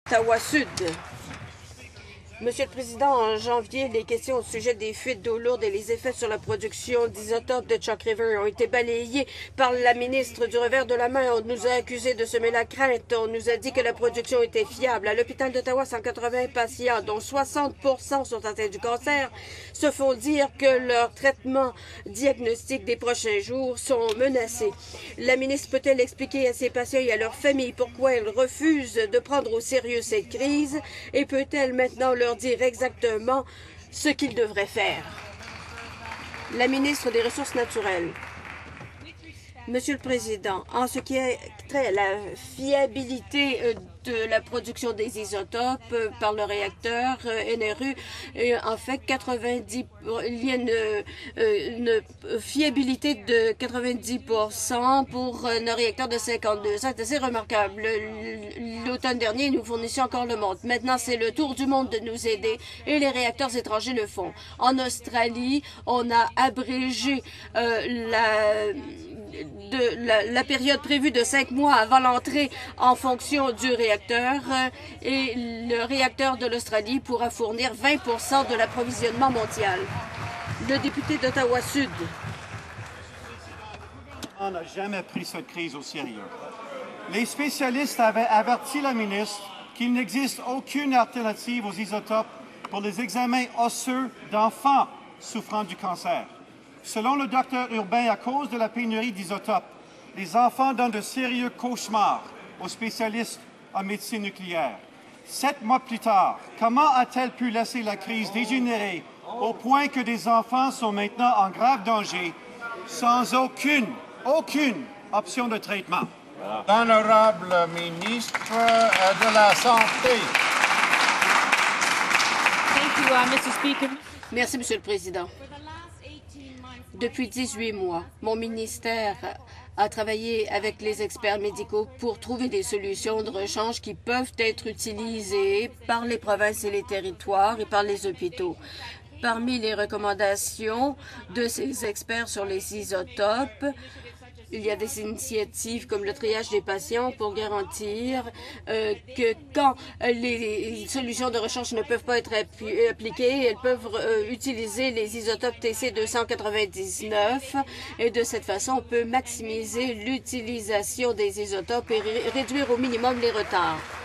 d'Ottawa-Sud. Monsieur le Président, en janvier, les questions au sujet des fuites d'eau lourde et les effets sur la production d'isotopes de Chalk River ont été balayées par la ministre du revers de la main. On nous a accusés de semer la crainte. On nous a dit que la production était fiable. À l'hôpital d'Ottawa, 180 patients, dont 60 sont atteints du cancer, se font dire que leur traitement diagnostic des prochains jours sont menacés. La ministre peut-elle expliquer à ses patients et à leurs familles pourquoi elle refuse de prendre au sérieux cette crise et peut-elle maintenant leur dire exactement ce qu'ils devraient faire? La ministre des Ressources naturelles. Monsieur le Président, en ce qui est trait à la fiabilité de la production des isotopes par le réacteur NRU, en fait, il y a une fiabilité de 90% pour un réacteur de 52. C'est assez remarquable. L'automne dernier, nous fournissions encore le monde. Maintenant, c'est le tour du monde de nous aider et les réacteurs étrangers le font. En Australie, on a abrégé la période prévue de 5 mois avant l'entrée en fonction du réacteur et le réacteur de l'Australie pourra fournir 20% de l'approvisionnement mondial. Le député d'Ottawa-Sud. On n'a jamais pris cette crise au sérieux. Les spécialistes avaient averti la ministre qu'il n'existe aucune alternative aux isotopes pour les examens osseux d'enfants souffrant du cancer. Selon le docteur Urbain, à cause de la pénurie d'isotopes, les enfants donnent de sérieux cauchemars aux spécialistes en médecine nucléaire. 7 mois plus tard, comment a-t-elle pu laisser la crise dégénérer au point que des enfants sont maintenant en grave danger sans aucune option de traitement? L'honorable ministre de la Santé. Merci, Monsieur le Président. Depuis 18 mois, mon ministère a travaillé avec les experts médicaux pour trouver des solutions de rechange qui peuvent être utilisées par les provinces et les territoires et par les hôpitaux. Parmi les recommandations de ces experts sur les isotopes, il y a des initiatives comme le triage des patients pour garantir que quand les solutions de rechange ne peuvent pas être appliquées, elles peuvent utiliser les isotopes TC-299 et de cette façon, on peut maximiser l'utilisation des isotopes et réduire au minimum les retards.